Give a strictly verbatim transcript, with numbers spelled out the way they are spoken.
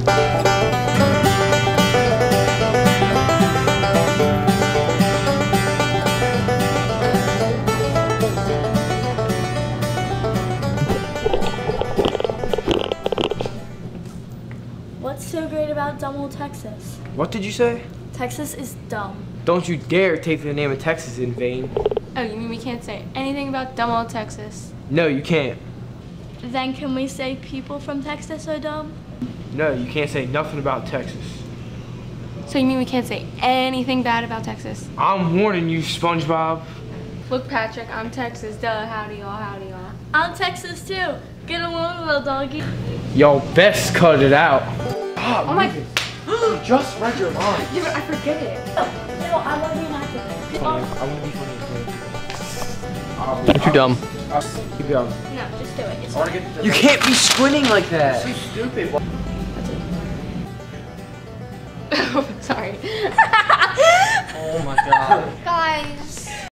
What's so great about dumb old Texas? What did you say? Texas is dumb. Don't you dare take the name of Texas in vain. Oh, you mean we can't say anything about dumb old Texas? No, you can't. Then can we say people from Texas are dumb? No, you can't say nothing about Texas. So you mean we can't say anything bad about Texas? I'm warning you, SpongeBob. Look, Patrick, I'm Texas. Duh, howdy y'all, howdy y'all. I'm Texas too. Get along, little doggy. Y'all best cut it out. Oh my... You just read your mind. Yeah, but I forget it. No, no, I love you not to. I want to be funny. But you're dumb. Keep going. No, just do it. It's fine. You can't be squinting like that. So stupid. Oh, sorry.